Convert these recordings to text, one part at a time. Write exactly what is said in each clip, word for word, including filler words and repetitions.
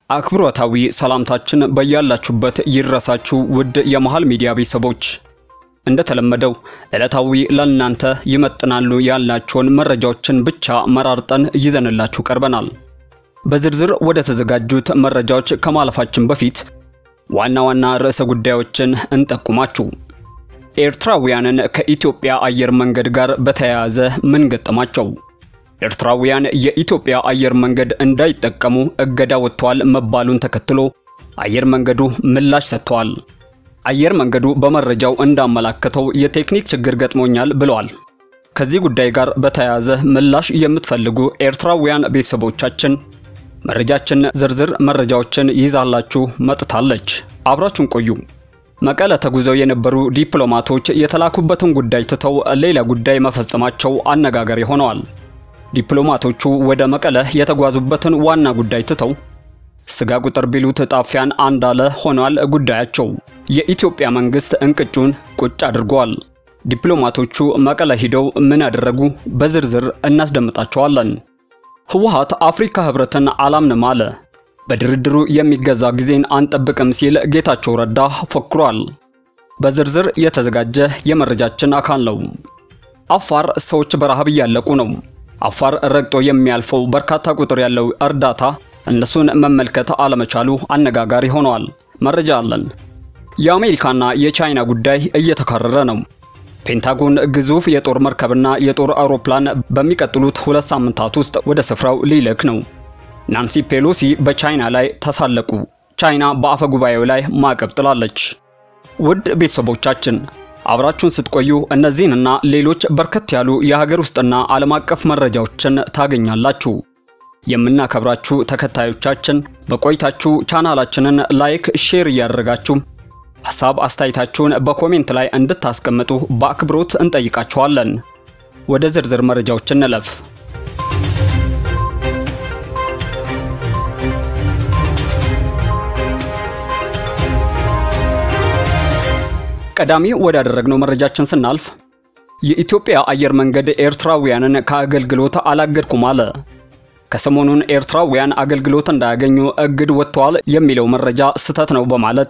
አክብሮታዊ ሰላምታችን በያላችሁበት ይረሳችሁ ውድ የመሃል ሚዲያ ቤተሰቦች እንደተለመደው ዕለታዊ ለእናንተ ይመጥናሉ ያልናቸውን መረጃዎችን ብቻ መራርጠን ይዘንላችሁ ቀርበናል። በዝርዝር ወደ ተዘጋጁት መረጃዎች ከማለፋችን በፊት ዋና ዋና ርዕሰ ጉዳዮችን እንጠቁማችሁ። ኤርትራዊያንን ከኢትዮጵያ አየር መንገድ ጋር በተያያዘ ምን ገጠማቸው? ኤርትራዊያን የኢትዮጵያ አየር መንገድ እንዳይጠቀሙ እገዳ ወጥቷል መባሉን ተከትሎ አየር መንገዱ ምላሽ ሰጥቷል። አየር መንገዱ በመረጃው እንዳመላከተው የቴክኒክ ችግር ገጥሞኛል ብለዋል። ከዚህ ጉዳይ ጋር በተያያዘ ምላሽ የምትፈልጉ ኤርትራዊያን ቤተሰቦቻችን መረጃችን ዝርዝር መረጃዎችን ይዛላችሁ መጥታለች። አብራችሁን ቆዩ። መቀለ ተጉዘው የነበሩ ዲፕሎማቶች የተላኩበትን ጉዳይ ትተው ሌላ ጉዳይ መፈጸማቸው አነጋጋሪ ሆነዋል። ዲፕሎማቶቹ ወደ መቀለ የተጓዙበትን ዋና ጉዳይ ትተው ስጋ ቁጥር ቢሉት ጣፊያን አንዳለ ሆኗል ጉዳያቸው። የኢትዮጵያ መንግስት እንቅጩን ቁጭ አድርጓል። ዲፕሎማቶቹ መቀለ ሄደው ምን ያደረጉ በዝርዝር እናስደምጣቸዋለን። ህወሓት አፍሪካ ህበረትን አናምንም አለ። በድርድሩ የሚገዛ ጊዜን አንጠብቅም ሲል ጌታቸው ረዳ ፎክሯል። በዝርዝር የተዘጋጀ የመረጃችን አካል ነው። አፋር ሰዎች በረሃብ ያለቁ ነው። አፋር ረግጦ የሚያልፈው በርካታ ቁጥር ያለው እርዳታ እነሱን መመልከት አለመቻሉ አነጋጋሪ ሆኗል። መረጃ አለን። የአሜሪካና የቻይና ጉዳይ እየተካረረ ነው። ፔንታጎን ግዙፍ የጦር መርከብና የጦር አውሮፕላን በሚቀጥሉት ሁለት ሳምንታት ውስጥ ወደ ስፍራው ሊልክ ነው። ናንሲ ፔሎሲ በቻይና ላይ ተሳለቁ። ቻይና በአፈ ጉባኤው ላይ ማዕቀብ ጥላለች። ውድ ቤተሰቦቻችን አብራችሁን ስትቆዩ እነዚህንና ሌሎች በርከት ያሉ የሀገር ውስጥና ዓለም አቀፍ መረጃዎችን ታገኛላችሁ። የምናከብራችሁ ተከታዮቻችን በቆይታችሁ ቻናላችንን ላይክ፣ ሼር ያደርጋችሁ ሐሳብ አስተያየታችሁን በኮሜንት ላይ እንድታስቀምጡ በአክብሮት እንጠይቃችኋለን። ወደ ዝርዝር መረጃዎች እንለፍ። ቀዳሚ ወዳደረግነው መረጃችን ስናልፍ የኢትዮጵያ አየር መንገድ ኤርትራዊያንን ከአገልግሎት አላገድኩም አለ። ከሰሞኑን ኤርትራዊያን አገልግሎት እንዳያገኙ እግድ ወጥቷል የሚለው መረጃ ስተት ነው በማለት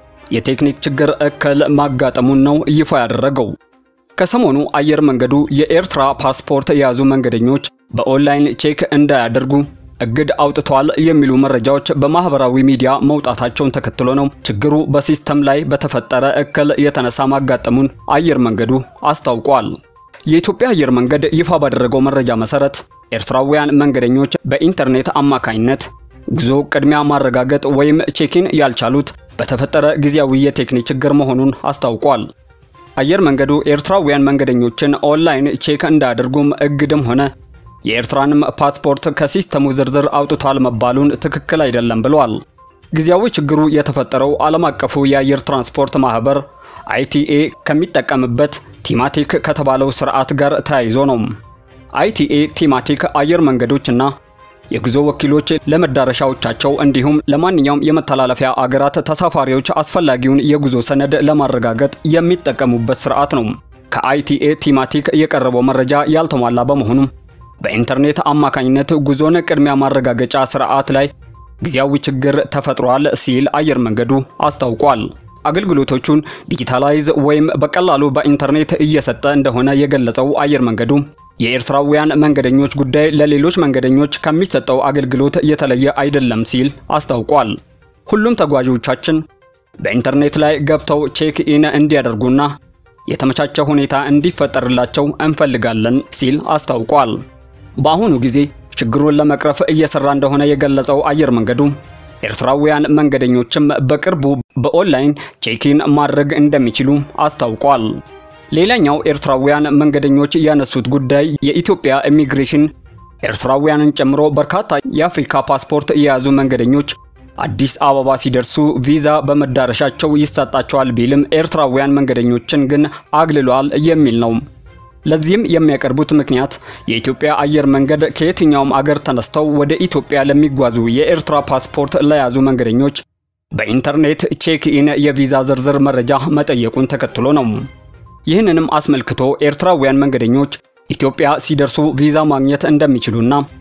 የቴክኒክ ችግር እክል ማጋጠሙን ነው ይፋ ያደረገው። ከሰሞኑ አየር መንገዱ የኤርትራ ፓስፖርት የያዙ መንገደኞች በኦንላይን ቼክ እንዳያደርጉ እግድ አውጥቷል የሚሉ መረጃዎች በማህበራዊ ሚዲያ መውጣታቸውን ተከትሎ ነው ችግሩ በሲስተም ላይ በተፈጠረ እክል የተነሳ ማጋጠሙን አየር መንገዱ አስታውቋል። የኢትዮጵያ አየር መንገድ ይፋ ባደረገው መረጃ መሰረት ኤርትራዊያን መንገደኞች በኢንተርኔት አማካኝነት ጉዞ ቅድሚያ ማረጋገጥ ወይም ቼኪን ያልቻሉት በተፈጠረ ጊዜያዊ የቴክኒክ ችግር መሆኑን አስታውቋል። አየር መንገዱ ኤርትራዊያን መንገደኞችን ኦንላይን ቼክ እንዳያደርጉም እግድም ሆነ የኤርትራንም ፓስፖርት ከሲስተሙ ዝርዝር አውጥቷል መባሉን ትክክል አይደለም ብለዋል። ጊዜያዊ ችግሩ የተፈጠረው ዓለም አቀፉ የአየር ትራንስፖርት ማህበር አይ ቲ ኤ ከሚጠቀምበት ቲማቲክ ከተባለው ስርዓት ጋር ተያይዞ ነው። አይ ቲ ኤ ቲማቲክ አየር መንገዶችና የጉዞ ወኪሎች ለመዳረሻዎቻቸው እንዲሁም ለማንኛውም የመተላለፊያ አገራት ተሳፋሪዎች አስፈላጊውን የጉዞ ሰነድ ለማረጋገጥ የሚጠቀሙበት ስርዓት ነው። ከአይ ቲ ኤ ቲማቲክ የቀረበው መረጃ ያልተሟላ በመሆኑ በኢንተርኔት አማካኝነት ጉዞን ቅድሚያ ማረጋገጫ ስርዓት ላይ ጊዜያዊ ችግር ተፈጥሯል ሲል አየር መንገዱ አስታውቋል። አገልግሎቶቹን ዲጂታላይዝ ወይም በቀላሉ በኢንተርኔት እየሰጠ እንደሆነ የገለጸው አየር መንገዱ የኤርትራዊያን መንገደኞች ጉዳይ ለሌሎች መንገደኞች ከሚሰጠው አገልግሎት የተለየ አይደለም ሲል አስታውቋል። ሁሉም ተጓዦቻችን በኢንተርኔት ላይ ገብተው ቼክ ኢን እንዲያደርጉና የተመቻቸ ሁኔታ እንዲፈጠርላቸው እንፈልጋለን ሲል አስታውቋል። በአሁኑ ጊዜ ችግሩን ለመቅረፍ እየሰራ እንደሆነ የገለጸው አየር መንገዱ ኤርትራዊያን መንገደኞችም በቅርቡ በኦንላይን ቼኪን ማድረግ እንደሚችሉ አስታውቋል። ሌላኛው ኤርትራዊያን መንገደኞች ያነሱት ጉዳይ የኢትዮጵያ ኢሚግሬሽን ኤርትራዊያንን ጨምሮ በርካታ የአፍሪካ ፓስፖርት የያዙ መንገደኞች አዲስ አበባ ሲደርሱ ቪዛ በመዳረሻቸው ይሰጣቸዋል ቢልም ኤርትራዊያን መንገደኞችን ግን አግልሏል የሚል ነው። ለዚህም የሚያቀርቡት ምክንያት የኢትዮጵያ አየር መንገድ ከየትኛውም አገር ተነስተው ወደ ኢትዮጵያ ለሚጓዙ የኤርትራ ፓስፖርት ለያዙ መንገደኞች በኢንተርኔት ቼክ ኢን የቪዛ ዝርዝር መረጃ መጠየቁን ተከትሎ ነው። ይህንንም አስመልክቶ ኤርትራዊያን መንገደኞች ኢትዮጵያ ሲደርሱ ቪዛ ማግኘት እንደሚችሉና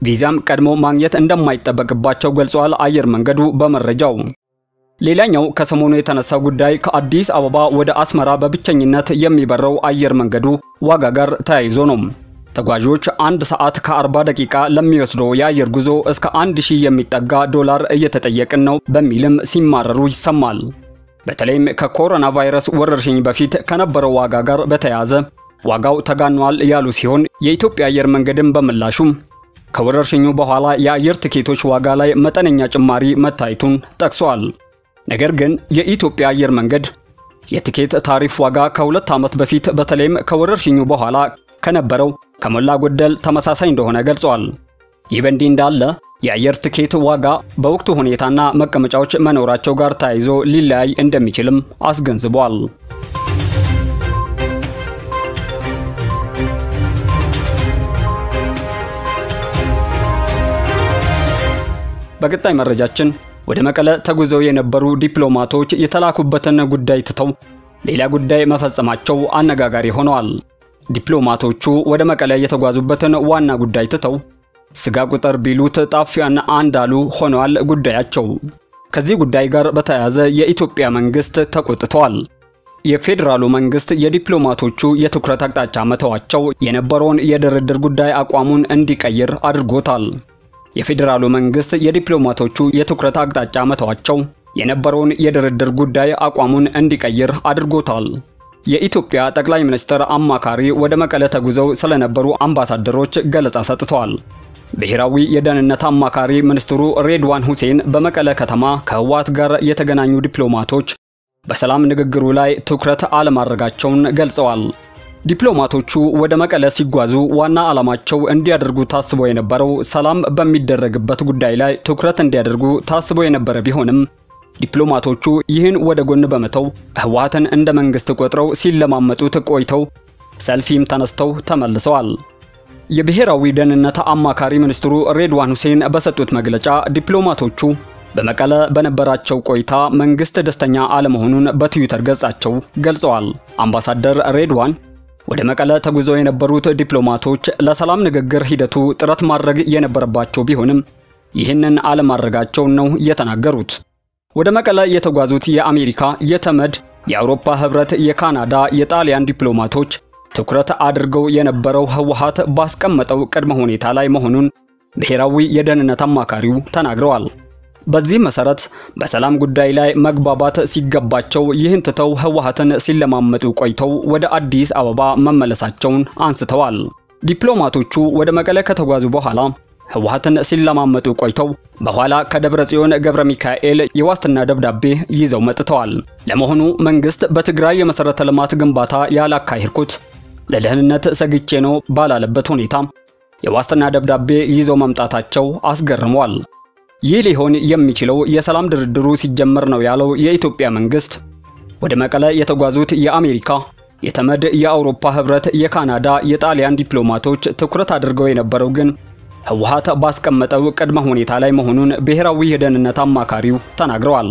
ቪዛም ቀድሞ ማግኘት እንደማይጠበቅባቸው ገልጿል አየር መንገዱ በመረጃው። ሌላኛው ከሰሞኑ የተነሳው ጉዳይ ከአዲስ አበባ ወደ አስመራ በብቸኝነት የሚበረው አየር መንገዱ ዋጋ ጋር ተያይዞ ነው። ተጓዦች አንድ ሰዓት ከአርባ ደቂቃ ለሚወስደው የአየር ጉዞ እስከ አንድ ሺህ የሚጠጋ ዶላር እየተጠየቅን ነው በሚልም ሲማረሩ ይሰማል። በተለይም ከኮሮና ቫይረስ ወረርሽኝ በፊት ከነበረው ዋጋ ጋር በተያያዘ ዋጋው ተጋኗል ያሉ ሲሆን የኢትዮጵያ አየር መንገድም በምላሹም ከወረርሽኙ በኋላ የአየር ትኬቶች ዋጋ ላይ መጠነኛ ጭማሪ መታየቱን ጠቅሷል። ነገር ግን የኢትዮጵያ አየር መንገድ የትኬት ታሪፍ ዋጋ ከሁለት ዓመት በፊት በተለይም ከወረርሽኙ በኋላ ከነበረው ከሞላ ጎደል ተመሳሳይ እንደሆነ ገልጿል። ይህ በእንዲህ እንዳለ የአየር ትኬት ዋጋ በወቅቱ ሁኔታና መቀመጫዎች መኖራቸው ጋር ተያይዞ ሊለያይ እንደሚችልም አስገንዝቧል። በቀጣይ መረጃችን ወደ መቀለ ተጉዘው የነበሩ ዲፕሎማቶች የተላኩበትን ጉዳይ ትተው ሌላ ጉዳይ መፈጸማቸው አነጋጋሪ ሆነዋል። ዲፕሎማቶቹ ወደ መቀለ የተጓዙበትን ዋና ጉዳይ ትተው ስጋ ቁጥር ቢሉት ጣፊያን አንዳሉ ሆነዋል ጉዳያቸው። ከዚህ ጉዳይ ጋር በተያያዘ የኢትዮጵያ መንግስት ተቆጥቷል። የፌደራሉ መንግስት የዲፕሎማቶቹ የትኩረት አቅጣጫ መተዋቸው የነበረውን የድርድር ጉዳይ አቋሙን እንዲቀይር አድርጎታል። የፌደራሉ መንግስት የዲፕሎማቶቹ የትኩረት አቅጣጫ መተዋቸው የነበረውን የድርድር ጉዳይ አቋሙን እንዲቀይር አድርጎታል። የኢትዮጵያ ጠቅላይ ሚኒስትር አማካሪ ወደ መቀለ ተጉዘው ስለነበሩ አምባሳደሮች ገለጻ ሰጥተዋል። ብሔራዊ የደህንነት አማካሪ ሚኒስትሩ ሬድዋን ሁሴን በመቀለ ከተማ ከህወሓት ጋር የተገናኙ ዲፕሎማቶች በሰላም ንግግሩ ላይ ትኩረት አለማድረጋቸውን ገልጸዋል። ዲፕሎማቶቹ ወደ መቀለ ሲጓዙ ዋና ዓላማቸው እንዲያደርጉ ታስቦ የነበረው ሰላም በሚደረግበት ጉዳይ ላይ ትኩረት እንዲያደርጉ ታስቦ የነበረ ቢሆንም ዲፕሎማቶቹ ይህን ወደ ጎን በመተው ህወሓትን እንደ መንግስት ቆጥረው ሲለማመጡት ቆይተው ሰልፊም ተነስተው ተመልሰዋል። የብሔራዊ ደህንነት አማካሪ ሚኒስትሩ ሬድዋን ሁሴን በሰጡት መግለጫ ዲፕሎማቶቹ በመቀለ በነበራቸው ቆይታ መንግስት ደስተኛ አለመሆኑን በትዊተር ገጻቸው ገልጸዋል። አምባሳደር ሬድዋን ወደ መቀለ ተጉዘው የነበሩት ዲፕሎማቶች ለሰላም ንግግር ሂደቱ ጥረት ማድረግ የነበረባቸው ቢሆንም ይህንን አለማድረጋቸው ነው የተናገሩት። ወደ መቀለ የተጓዙት የአሜሪካ፣ የተመድ፣ የአውሮፓ ህብረት፣ የካናዳ፣ የጣሊያን ዲፕሎማቶች ትኩረት አድርገው የነበረው ህወሓት ባስቀመጠው ቅድመ ሁኔታ ላይ መሆኑን ብሔራዊ የደህንነት አማካሪው ተናግረዋል። በዚህ መሰረት በሰላም ጉዳይ ላይ መግባባት ሲገባቸው ይህን ትተው ህወሓትን ሲለማመጡ ቆይተው ወደ አዲስ አበባ መመለሳቸውን አንስተዋል። ዲፕሎማቶቹ ወደ መቀለ ከተጓዙ በኋላ ህወሓትን ሲለማመጡ ቆይተው በኋላ ከደብረጽዮን ገብረ ሚካኤል የዋስትና ደብዳቤ ይዘው መጥተዋል። ለመሆኑ መንግስት በትግራይ የመሰረተ ልማት ግንባታ ያላካሄድኩት ለደህንነት ሰግቼ ነው ባላለበት ሁኔታ የዋስትና ደብዳቤ ይዘው መምጣታቸው አስገርሟል። ይህ ሊሆን የሚችለው የሰላም ድርድሩ ሲጀመር ነው ያለው የኢትዮጵያ መንግስት ወደ መቀለ የተጓዙት የአሜሪካ፣ የተመድ፣ የአውሮፓ ህብረት፣ የካናዳ፣ የጣሊያን ዲፕሎማቶች ትኩረት አድርገው የነበረው ግን ህወሓት ባስቀመጠው ቅድመ ሁኔታ ላይ መሆኑን ብሔራዊ የደህንነት አማካሪው ተናግረዋል።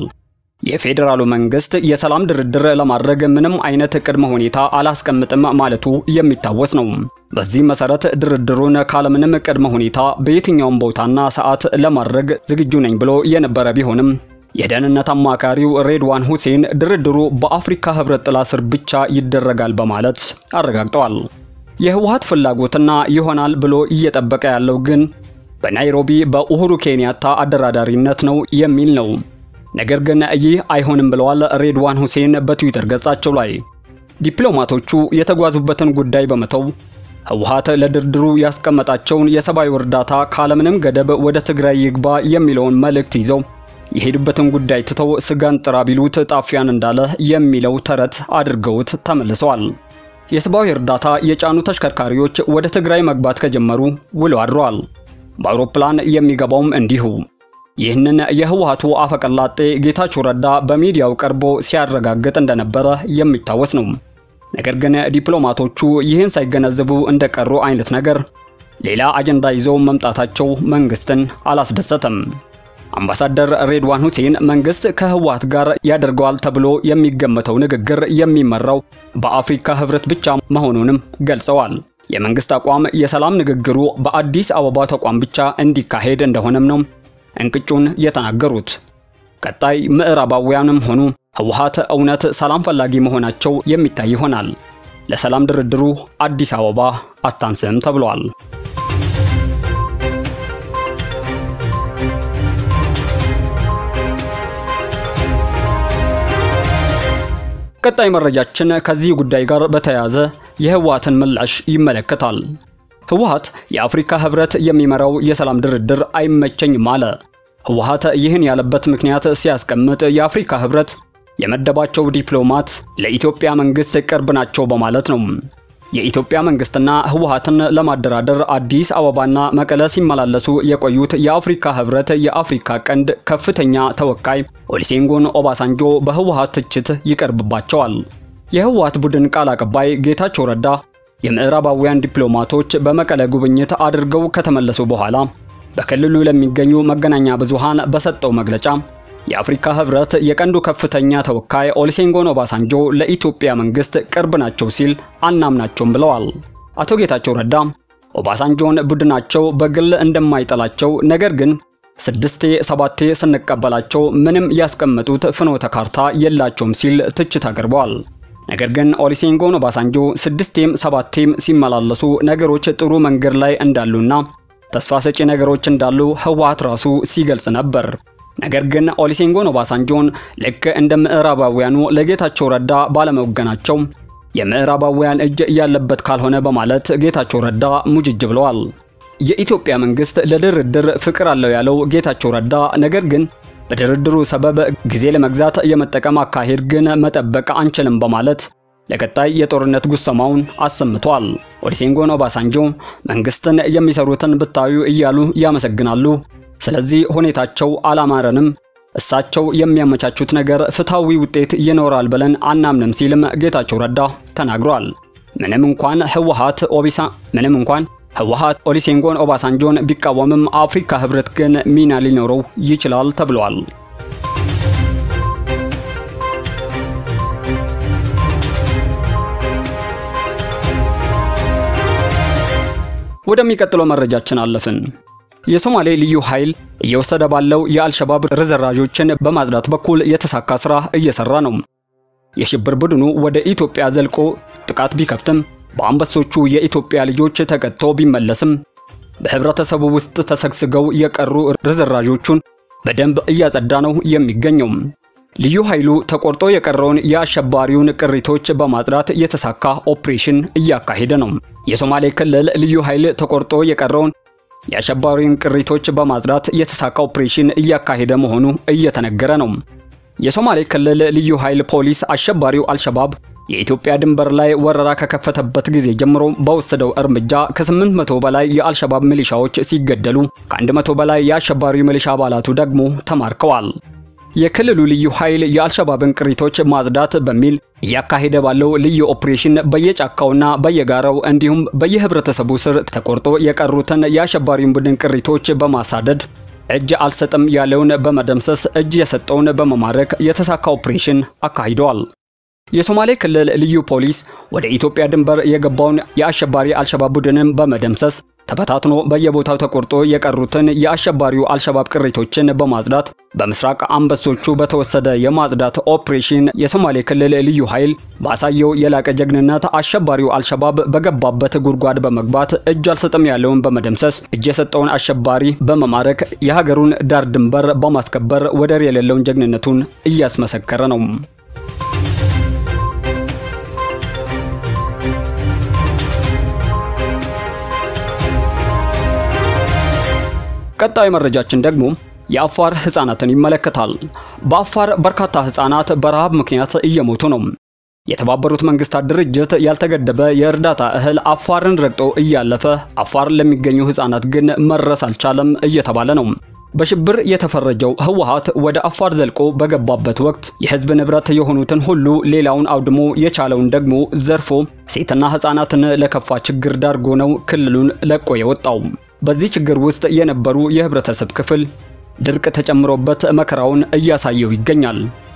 የፌደራሉ መንግስት የሰላም ድርድር ለማድረግ ምንም አይነት ቅድመ ሁኔታ አላስቀምጥም ማለቱ የሚታወስ ነው። በዚህ መሰረት ድርድሩን ካለምንም ቅድመ ሁኔታ በየትኛውም ቦታና ሰዓት ለማድረግ ዝግጁ ነኝ ብሎ የነበረ ቢሆንም የደህንነት አማካሪው ሬድዋን ሁሴን ድርድሩ በአፍሪካ ህብረት ጥላ ስር ብቻ ይደረጋል በማለት አረጋግጠዋል። የህወሓት ፍላጎትና ይሆናል ብሎ እየጠበቀ ያለው ግን በናይሮቢ በኡሁሩ ኬንያታ አደራዳሪነት ነው የሚል ነው። ነገር ግን ይህ አይሆንም ብለዋል ሬድዋን ሁሴን በትዊተር ገጻቸው ላይ። ዲፕሎማቶቹ የተጓዙበትን ጉዳይ በመተው ህወሓት ለድርድሩ ያስቀመጣቸውን የሰብአዊ እርዳታ ካለምንም ገደብ ወደ ትግራይ ይግባ የሚለውን መልእክት ይዘው የሄዱበትን ጉዳይ ትተው ስጋን ጥራ ቢሉት ጣፊያን እንዳለ የሚለው ተረት አድርገውት ተመልሰዋል። የሰብአዊ እርዳታ የጫኑ ተሽከርካሪዎች ወደ ትግራይ መግባት ከጀመሩ ውለው አድረዋል። በአውሮፕላን የሚገባውም እንዲሁ። ይህንን የህወሓቱ አፈቀላጤ ጌታቸው ረዳ በሚዲያው ቀርቦ ሲያረጋግጥ እንደነበረ የሚታወስ ነው። ነገር ግን ዲፕሎማቶቹ ይህን ሳይገነዘቡ እንደቀሩ አይነት ነገር ሌላ አጀንዳ ይዘው መምጣታቸው መንግስትን አላስደሰተም። አምባሳደር ሬድዋን ሁሴን መንግስት ከህወሓት ጋር ያደርገዋል ተብሎ የሚገመተው ንግግር የሚመራው በአፍሪካ ህብረት ብቻ መሆኑንም ገልጸዋል። የመንግስት አቋም የሰላም ንግግሩ በአዲስ አበባ ተቋም ብቻ እንዲካሄድ እንደሆነም ነው እንቅጩን የተናገሩት። ቀጣይ ምዕራባውያንም ሆኑ ህወሓት እውነት ሰላም ፈላጊ መሆናቸው የሚታይ ይሆናል። ለሰላም ድርድሩ አዲስ አበባ አታንስም ተብሏል። ቀጣይ መረጃችን ከዚህ ጉዳይ ጋር በተያያዘ የህወሓትን ምላሽ ይመለከታል። ህወሓት የአፍሪካ ህብረት የሚመራው የሰላም ድርድር አይመቸኝም አለ። ህወሓት ይህን ያለበት ምክንያት ሲያስቀምጥ የአፍሪካ ህብረት የመደባቸው ዲፕሎማት ለኢትዮጵያ መንግስት ቅርብ ናቸው በማለት ነው። የኢትዮጵያ መንግስትና ህወሓትን ለማደራደር አዲስ አበባና መቀለ ሲመላለሱ የቆዩት የአፍሪካ ህብረት የአፍሪካ ቀንድ ከፍተኛ ተወካይ ኦሉሴጉን ኦባሳንጆ በህወሓት ትችት ይቀርብባቸዋል። የህወሓት ቡድን ቃል አቀባይ ጌታቸው ረዳ የምዕራባውያን ዲፕሎማቶች በመቀለ ጉብኝት አድርገው ከተመለሱ በኋላ በክልሉ ለሚገኙ መገናኛ ብዙሃን በሰጠው መግለጫ የአፍሪካ ህብረት የቀንዱ ከፍተኛ ተወካይ ኦሉሴጉን ኦባሳንጆ ለኢትዮጵያ መንግስት ቅርብ ናቸው ሲል አናምናቸውም ብለዋል። አቶ ጌታቸው ረዳ ኦባሳንጆን ቡድናቸው በግል እንደማይጠላቸው ነገር ግን ስድስቴ ሰባቴ ስንቀበላቸው ምንም ያስቀመጡት ፍኖተ ካርታ የላቸውም ሲል ትችት አቅርበዋል። ነገር ግን ኦሉሴጉን ኦባሳንጆ ስድስቴም ሰባቴም ሲመላለሱ ነገሮች ጥሩ መንገድ ላይ እንዳሉና ተስፋ ሰጪ ነገሮች እንዳሉ ህወሓት ራሱ ሲገልጽ ነበር። ነገር ግን ኦሉሴጉን ኦባሳንጆን ልክ እንደ ምዕራባውያኑ ለጌታቸው ረዳ ባለመወገናቸው የምዕራባውያን እጅ ያለበት ካልሆነ በማለት ጌታቸው ረዳ ሙጅጅ ብለዋል። የኢትዮጵያ መንግስት ለድርድር ፍቅር አለው ያለው ጌታቸው ረዳ ነገር ግን በድርድሩ ሰበብ ጊዜ ለመግዛት የመጠቀም አካሄድ ግን መጠበቅ አንችልም በማለት ለቀጣይ የጦርነት ጉሰማውን አሰምቷል። ኦሉሴጉን ኦባሳንጆ መንግስትን የሚሰሩትን ብታዩ እያሉ ያመሰግናሉ። ስለዚህ ሁኔታቸው አላማረንም፣ እሳቸው የሚያመቻቹት ነገር ፍታዊ ውጤት ይኖራል ብለን አናምንም ሲልም ጌታቸው ረዳ ተናግሯል። ምንም እንኳን ህወሓት ኦቢሳ ምንም እንኳን ህወሓት ኦሉሴጉን ኦባሳንጆን ቢቃወምም አፍሪካ ህብረት ግን ሚና ሊኖረው ይችላል ተብሏል። ወደሚቀጥለው መረጃችን አለፍን። የሶማሌ ልዩ ኃይል እየወሰደ ባለው የአልሸባብ ርዝራዦችን በማጽዳት በኩል የተሳካ ስራ እየሰራ ነው። የሽብር ቡድኑ ወደ ኢትዮጵያ ዘልቆ ጥቃት ቢከፍትም በአንበሶቹ የኢትዮጵያ ልጆች ተቀጥቶ ቢመለስም በህብረተሰቡ ውስጥ ተሰግስገው የቀሩ ርዝራዦቹን በደንብ እያጸዳ ነው የሚገኘው። ልዩ ኃይሉ ተቆርጦ የቀረውን የአሸባሪውን ቅሪቶች በማጽዳት የተሳካ ኦፕሬሽን እያካሄደ ነው። የሶማሌ ክልል ልዩ ኃይል ተቆርጦ የቀረውን የአሸባሪውን ቅሪቶች በማጽዳት የተሳካ ኦፕሬሽን እያካሄደ መሆኑ እየተነገረ ነው። የሶማሌ ክልል ልዩ ኃይል ፖሊስ አሸባሪው አልሸባብ የኢትዮጵያ ድንበር ላይ ወረራ ከከፈተበት ጊዜ ጀምሮ በወሰደው እርምጃ ከስምንት መቶ በላይ የአልሸባብ ሚሊሻዎች ሲገደሉ ከአንድ መቶ በላይ የአሸባሪው ሚሊሻ አባላቱ ደግሞ ተማርከዋል። የክልሉ ልዩ ኃይል የአልሸባብን ቅሪቶች ማጽዳት በሚል ያካሄደ ባለው ልዩ ኦፕሬሽን በየጫካውና በየጋራው እንዲሁም በየህብረተሰቡ ስር ተቆርጦ የቀሩትን የአሸባሪውን ቡድን ቅሪቶች በማሳደድ እጅ አልሰጥም ያለውን በመደምሰስ እጅ የሰጠውን በመማረክ የተሳካ ኦፕሬሽን አካሂደዋል። የሶማሌ ክልል ልዩ ፖሊስ ወደ ኢትዮጵያ ድንበር የገባውን የአሸባሪ አልሸባብ ቡድንን በመደምሰስ ተበታትኖ በየቦታው ተቆርጦ የቀሩትን የአሸባሪው አልሸባብ ቅሪቶችን በማጽዳት በምስራቅ አንበሶቹ በተወሰደ የማጽዳት ኦፕሬሽን የሶማሌ ክልል ልዩ ኃይል ባሳየው የላቀ ጀግንነት አሸባሪው አልሸባብ በገባበት ጉድጓድ በመግባት እጅ አልሰጥም ያለውን በመደምሰስ እጅ የሰጠውን አሸባሪ በመማረክ የሀገሩን ዳር ድንበር በማስከበር ወደር የሌለውን ጀግንነቱን እያስመሰከረ ነው። ቀጣይ መረጃችን ደግሞ የአፋር ህፃናትን ይመለከታል። በአፋር በርካታ ህፃናት በረሃብ ምክንያት እየሞቱ ነው። የተባበሩት መንግስታት ድርጅት ያልተገደበ የእርዳታ እህል አፋርን ረግጦ እያለፈ አፋር ለሚገኙ ህፃናት ግን መረስ አልቻለም እየተባለ ነው። በሽብር የተፈረጀው ህወሓት ወደ አፋር ዘልቆ በገባበት ወቅት የህዝብ ንብረት የሆኑትን ሁሉ ሌላውን አውድሞ የቻለውን ደግሞ ዘርፎ ሴትና ህፃናትን ለከፋ ችግር ዳርጎ ነው ክልሉን ለቆ የወጣው። በዚህ ችግር ውስጥ የነበሩ የህብረተሰብ ክፍል ድርቅ ተጨምሮበት መከራውን እያሳየው ይገኛል።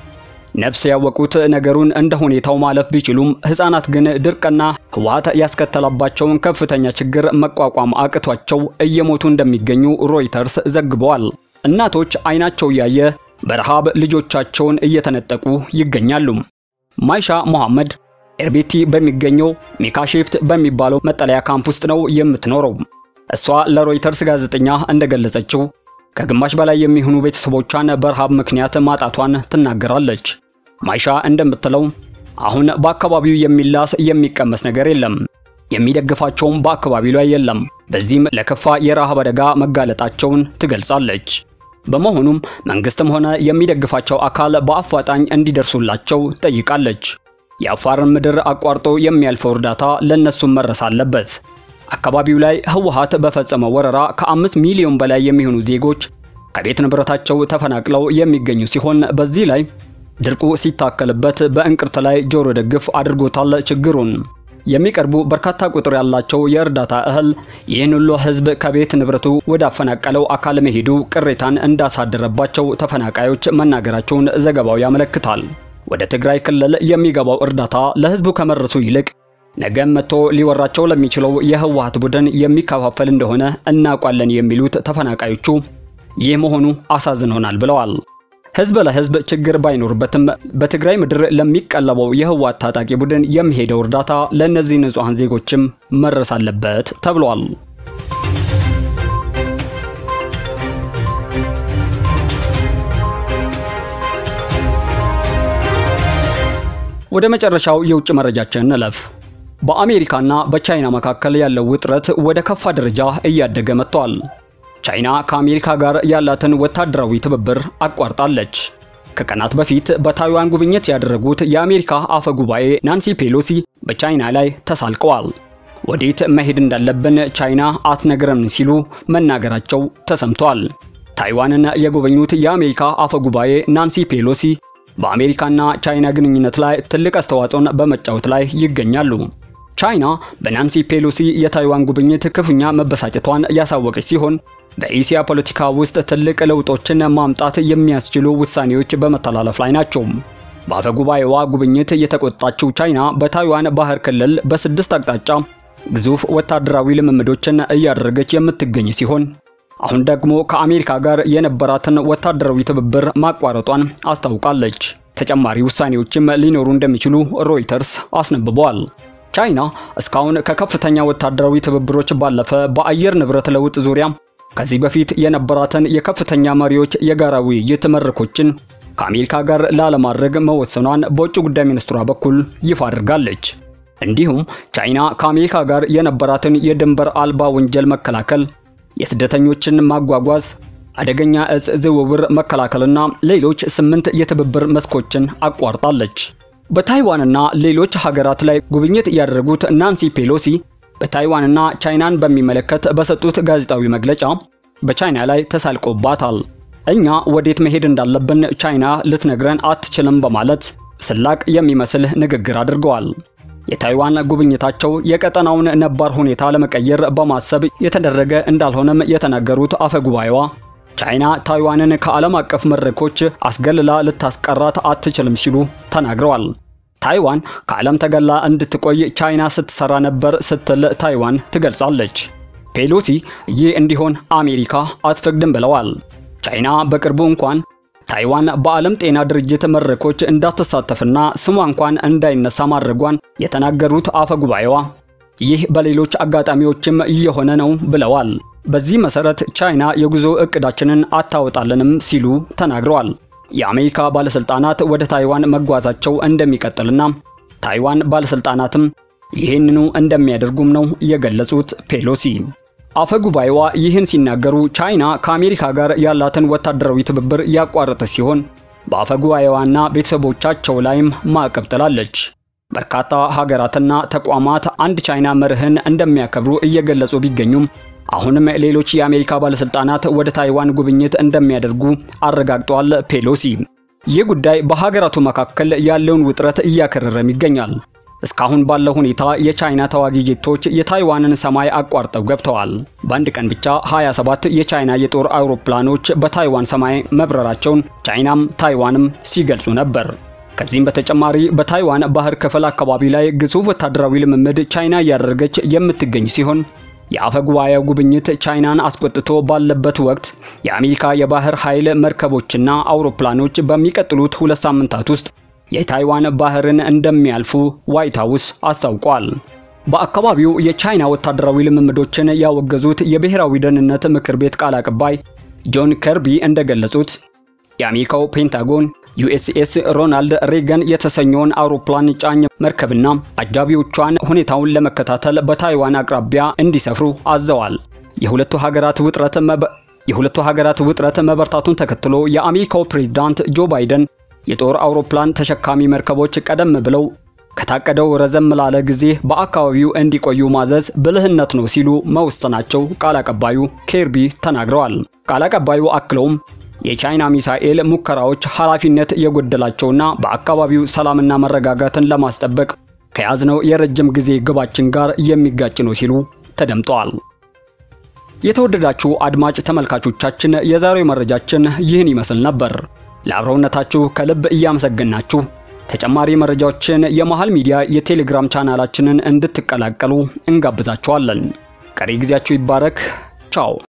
ነፍስ ያወቁት ነገሩን እንደ ሁኔታው ማለፍ ቢችሉም ህፃናት ግን ድርቅና ህወሓት ያስከተለባቸውን ከፍተኛ ችግር መቋቋም አቅቷቸው እየሞቱ እንደሚገኙ ሮይተርስ ዘግቧል። እናቶች አይናቸው ያየ በረሃብ ልጆቻቸውን እየተነጠቁ ይገኛሉ። ማይሻ መሐመድ ኤርቤቲ በሚገኘው ሚካሺፍት በሚባለው መጠለያ ካምፕ ውስጥ ነው የምትኖረው። እሷ ለሮይተርስ ጋዜጠኛ እንደገለጸችው ከግማሽ በላይ የሚሆኑ ቤተሰቦቿን በረሃብ ምክንያት ማጣቷን ትናገራለች። ማይሻ እንደምትለው አሁን በአካባቢው የሚላስ የሚቀመስ ነገር የለም፣ የሚደግፋቸውም በአካባቢው ላይ የለም። በዚህም ለከፋ የረሃብ አደጋ መጋለጣቸውን ትገልጻለች። በመሆኑም መንግስትም ሆነ የሚደግፋቸው አካል በአፋጣኝ እንዲደርሱላቸው ጠይቃለች። የአፋርን ምድር አቋርጦ የሚያልፈው እርዳታ ለነሱም መረስ አለበት። አካባቢው ላይ ህወሓት በፈጸመው ወረራ ከአምስት ሚሊዮን በላይ የሚሆኑ ዜጎች ከቤት ንብረታቸው ተፈናቅለው የሚገኙ ሲሆን በዚህ ላይ ድርቁ ሲታከልበት በእንቅርት ላይ ጆሮ ደግፍ አድርጎታል ችግሩን። የሚቀርቡ በርካታ ቁጥር ያላቸው የእርዳታ እህል ይህን ሁሉ ህዝብ ከቤት ንብረቱ ወደ አፈናቀለው አካል መሄዱ ቅሬታን እንዳሳደረባቸው ተፈናቃዮች መናገራቸውን ዘገባው ያመለክታል። ወደ ትግራይ ክልል የሚገባው እርዳታ ለህዝቡ ከመረሱ ይልቅ ነገም መጥቶ ሊወራቸው ለሚችለው የህወሓት ቡድን የሚከፋፈል እንደሆነ እናውቃለን የሚሉት ተፈናቃዮቹ ይህ መሆኑ አሳዝኖናል ብለዋል። ህዝብ ለህዝብ ችግር ባይኖርበትም በትግራይ ምድር ለሚቀለበው የህወሓት ታጣቂ ቡድን የሚሄደው እርዳታ ለነዚህ ንጹሃን ዜጎችም መረስ አለበት ተብሏል። ወደ መጨረሻው የውጭ መረጃችን እንለፍ። በአሜሪካና በቻይና መካከል ያለው ውጥረት ወደ ከፋ ደረጃ እያደገ መጥቷል። ቻይና ከአሜሪካ ጋር ያላትን ወታደራዊ ትብብር አቋርጣለች። ከቀናት በፊት በታይዋን ጉብኝት ያደረጉት የአሜሪካ አፈ ጉባኤ ናንሲ ፔሎሲ በቻይና ላይ ተሳልቀዋል። ወዴት መሄድ እንዳለብን ቻይና አትነግረን ሲሉ መናገራቸው ተሰምቷል። ታይዋንን የጎበኙት የአሜሪካ አፈ ጉባኤ ናንሲ ፔሎሲ በአሜሪካና ቻይና ግንኙነት ላይ ትልቅ አስተዋጽኦን በመጫወት ላይ ይገኛሉ። ቻይና በናንሲ ፔሎሲ የታይዋን ጉብኝት ክፉኛ መበሳጨቷን ያሳወቀች ሲሆን በኤሲያ ፖለቲካ ውስጥ ትልቅ ለውጦችን ማምጣት የሚያስችሉ ውሳኔዎች በመተላለፍ ላይ ናቸው። በአፈ ጉባኤዋ ጉብኝት የተቆጣችው ቻይና በታይዋን ባህር ክልል በስድስት አቅጣጫ ግዙፍ ወታደራዊ ልምምዶችን እያደረገች የምትገኝ ሲሆን አሁን ደግሞ ከአሜሪካ ጋር የነበራትን ወታደራዊ ትብብር ማቋረጧን አስታውቃለች። ተጨማሪ ውሳኔዎችም ሊኖሩ እንደሚችሉ ሮይተርስ አስነብቧል። ቻይና እስካሁን ከከፍተኛ ወታደራዊ ትብብሮች ባለፈ በአየር ንብረት ለውጥ ዙሪያ ከዚህ በፊት የነበራትን የከፍተኛ መሪዎች የጋራ ውይይት መድረኮችን ከአሜሪካ ጋር ላለማድረግ መወሰኗን በውጭ ጉዳይ ሚኒስትሯ በኩል ይፋ አድርጋለች። እንዲሁም ቻይና ከአሜሪካ ጋር የነበራትን የድንበር አልባ ወንጀል መከላከል፣ የስደተኞችን ማጓጓዝ፣ አደገኛ እጽ ዝውውር መከላከልና ሌሎች ስምንት የትብብር መስኮችን አቋርጣለች። በታይዋንና ሌሎች ሀገራት ላይ ጉብኝት ያደረጉት ናንሲ ፔሎሲ በታይዋንና ቻይናን በሚመለከት በሰጡት ጋዜጣዊ መግለጫ በቻይና ላይ ተሳልቆባታል። እኛ ወዴት መሄድ እንዳለብን ቻይና ልትነግረን አትችልም በማለት ስላቅ የሚመስል ንግግር አድርገዋል። የታይዋን ጉብኝታቸው የቀጠናውን ነባር ሁኔታ ለመቀየር በማሰብ የተደረገ እንዳልሆነም የተናገሩት አፈጉባኤዋ ቻይና ታይዋንን ከዓለም አቀፍ መድረኮች አስገልላ ልታስቀራት አትችልም ሲሉ ተናግረዋል። ታይዋን ከዓለም ተገላ እንድትቆይ ቻይና ስትሰራ ነበር ስትል ታይዋን ትገልጻለች። ፔሎሲ ይህ እንዲሆን አሜሪካ አትፈቅድም ብለዋል። ቻይና በቅርቡ እንኳን ታይዋን በዓለም ጤና ድርጅት መድረኮች እንዳትሳተፍና ስሟ እንኳን እንዳይነሳ ማድረጓን የተናገሩት አፈጉባኤዋ ይህ በሌሎች አጋጣሚዎችም እየሆነ ነው ብለዋል። በዚህ መሰረት ቻይና የጉዞ እቅዳችንን አታወጣለንም ሲሉ ተናግረዋል። የአሜሪካ ባለስልጣናት ወደ ታይዋን መጓዛቸው እንደሚቀጥልና ታይዋን ባለስልጣናትም ይህንኑ እንደሚያደርጉም ነው የገለጹት ፔሎሲ። አፈጉባኤዋ ይህን ሲናገሩ ቻይና ከአሜሪካ ጋር ያላትን ወታደራዊ ትብብር ያቋረጠ ሲሆን በአፈጉባኤዋና ቤተሰቦቻቸው ላይም ማዕቀብ ጥላለች። በርካታ ሀገራትና ተቋማት አንድ ቻይና መርህን እንደሚያከብሩ እየገለጹ ቢገኙም አሁንም ሌሎች የአሜሪካ ባለስልጣናት ወደ ታይዋን ጉብኝት እንደሚያደርጉ አረጋግጧል ፔሎሲ። ይህ ጉዳይ በሀገራቱ መካከል ያለውን ውጥረት እያከረረም ይገኛል። እስካሁን ባለው ሁኔታ የቻይና ተዋጊ ጄቶች የታይዋንን ሰማይ አቋርጠው ገብተዋል። በአንድ ቀን ብቻ ሃያ ሰባት የቻይና የጦር አውሮፕላኖች በታይዋን ሰማይ መብረራቸውን ቻይናም ታይዋንም ሲገልጹ ነበር። ከዚህም በተጨማሪ በታይዋን ባህር ክፍል አካባቢ ላይ ግዙፍ ወታደራዊ ልምምድ ቻይና ያደረገች የምትገኝ ሲሆን የአፈጉባኤው ጉብኝት ቻይናን አስቆጥቶ ባለበት ወቅት የአሜሪካ የባህር ኃይል መርከቦችና አውሮፕላኖች በሚቀጥሉት ሁለት ሳምንታት ውስጥ የታይዋን ባህርን እንደሚያልፉ ዋይት ሃውስ አስታውቋል። በአካባቢው የቻይና ወታደራዊ ልምምዶችን ያወገዙት የብሔራዊ ደህንነት ምክር ቤት ቃል አቀባይ ጆን ከርቢ እንደገለጹት የአሜሪካው ፔንታጎን ዩኤስኤስ ሮናልድ ሬገን የተሰኘውን አውሮፕላን ጫኝ መርከብና አጃቢዎቿን ሁኔታውን ለመከታተል በታይዋን አቅራቢያ እንዲሰፍሩ አዘዋል። የሁለቱ ሀገራት ውጥረት መበ የሁለቱ ሀገራት ውጥረት መበርታቱን ተከትሎ የአሜሪካው ፕሬዝዳንት ጆ ባይደን የጦር አውሮፕላን ተሸካሚ መርከቦች ቀደም ብለው ከታቀደው ረዘም ላለ ጊዜ በአካባቢው እንዲቆዩ ማዘዝ ብልህነት ነው ሲሉ መወሰናቸው ቃል አቀባዩ ኬርቢ ተናግረዋል። ቃል አቀባዩ አክለውም የቻይና ሚሳኤል ሙከራዎች ኃላፊነት የጎደላቸውና በአካባቢው ሰላምና መረጋጋትን ለማስጠበቅ ከያዝነው የረጅም ጊዜ ግባችን ጋር የሚጋጭ ነው ሲሉ ተደምጠዋል። የተወደዳችሁ አድማጭ ተመልካቾቻችን የዛሬው መረጃችን ይህን ይመስል ነበር። ለአብሮነታችሁ ከልብ እያመሰገናችሁ ተጨማሪ መረጃዎችን የመሃል ሚዲያ የቴሌግራም ቻናላችንን እንድትቀላቀሉ እንጋብዛችኋለን። ቀሪ ጊዜያችሁ ይባረክ። ቻው።